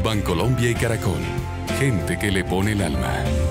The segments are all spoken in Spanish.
Bancolombia y Caracol. Gente que le pone el alma.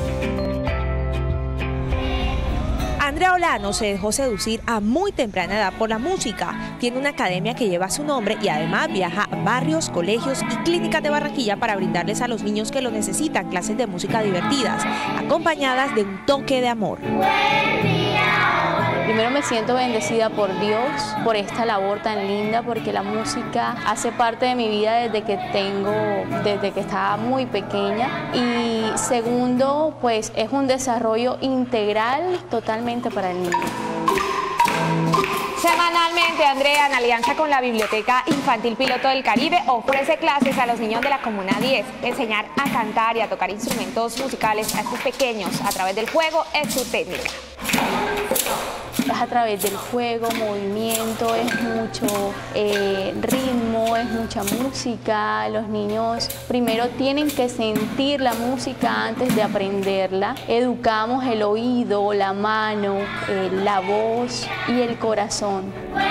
Andrea Olano se dejó seducir a muy temprana edad por la música. Tiene una academia que lleva su nombre y además viaja a barrios, colegios y clínicas de Barranquilla para brindarles a los niños que lo necesitan clases de música divertidas, acompañadas de un toque de amor. Primero me siento bendecida por Dios, por esta labor tan linda, porque la música hace parte de mi vida desde que estaba muy pequeña. Y segundo, pues es un desarrollo integral totalmente para el niño. Semanalmente, Andrea, en alianza con la Biblioteca Infantil Piloto del Caribe, ofrece clases a los niños de la Comuna 10. Enseñar a cantar y a tocar instrumentos musicales a estos pequeños a través del juego es su técnica. Es a través del juego, movimiento, es mucho ritmo, es mucha música. Los niños primero tienen que sentir la música antes de aprenderla. Educamos el oído, la mano, la voz y el corazón.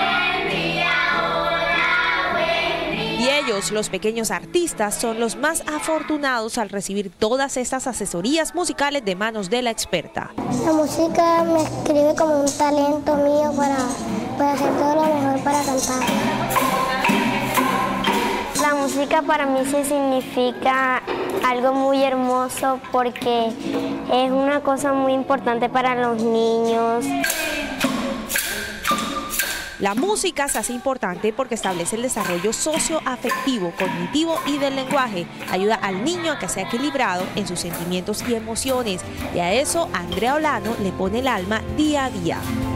Y ellos, los pequeños artistas, son los más afortunados al recibir todas estas asesorías musicales de manos de la experta. La música me escribe como un talento mío para hacer todo lo mejor para cantar. La música para mí sí significa algo muy hermoso porque es una cosa muy importante para los niños. La música se hace importante porque establece el desarrollo socioafectivo, cognitivo y del lenguaje. Ayuda al niño a que sea equilibrado en sus sentimientos y emociones. Y a eso Andrea Olano le pone el alma día a día.